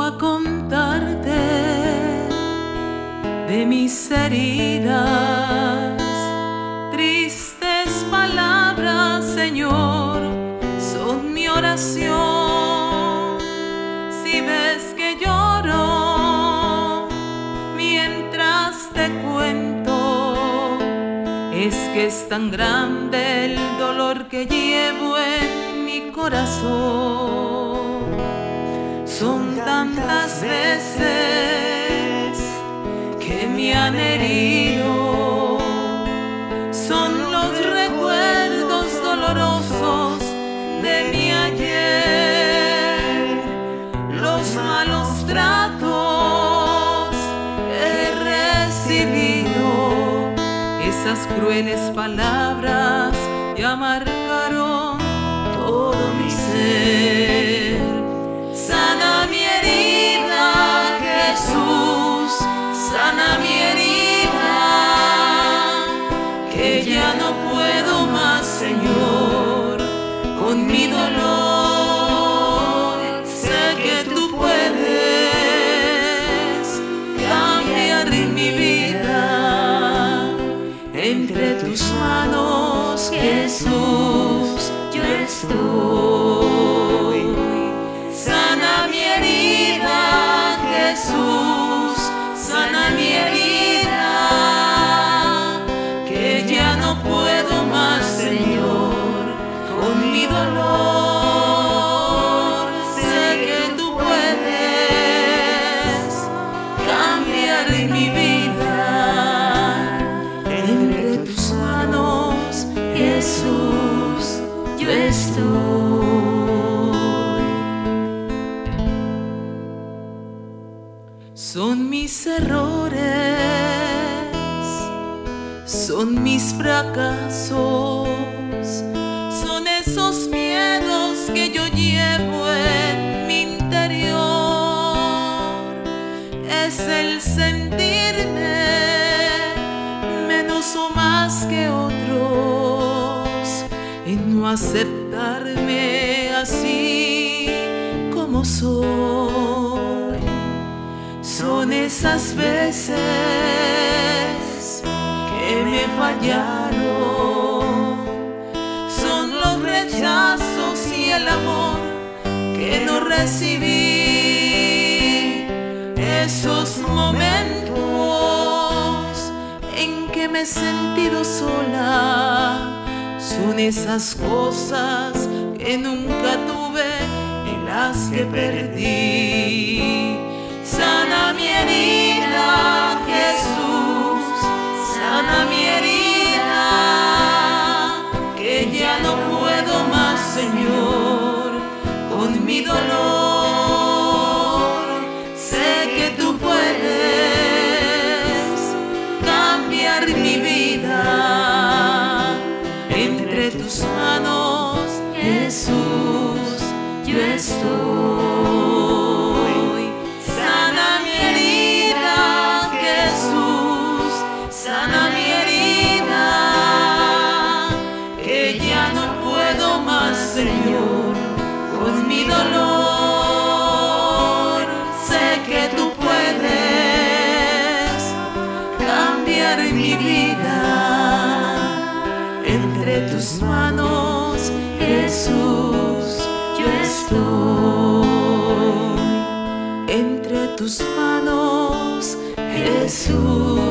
a contarte de mis heridas. Tristes palabras, Señor, son mi oración. Si ves que lloro mientras te cuento, es que es tan grande el dolor que llevo en mi corazón. Son tantas veces que me han herido, son los recuerdos dolorosos de mi ayer, los malos tratos que he recibido. Esas crueles palabras ya marcaron todo mi ser. Sana mi herida, Jesús, sana mi herida, que ya no puedo más, Señor, con mi dolor. Sé que tú puedes cambiar mi vida. Entre tus manos, Jesús, yo estoy. Sana mi herida, Jesús, sana mi herida, que ya no puedo más, Señor, con mi dolor. Sé que tú puedes cambiar mi vida. Entre tus manos, Jesús, yo estoy. Son mis errores, son mis fracasos, son esos miedos que yo llevo en mi interior. Es el sentirme menos o más que otros, en no aceptarme así como soy. Son esas veces que me fallaron, son los rechazos y el amor que no recibí, esos momentos en que me he sentido sola. Son esas cosas que nunca tuve y las que perdí. Sana mi herida, Jesús, sana mi herida, que ya no puedo más, Señor, con mi dolor. Sé que tú puedes cambiar mi vida. Entre tus manos, Jesús, yo estoy. Sana mi herida, que ya no puedo más, Señor, con mi dolor. Sé que tú puedes cambiar mi vida. Entre tus manos, Jesús, yo estoy. Entre tus manos, Jesús.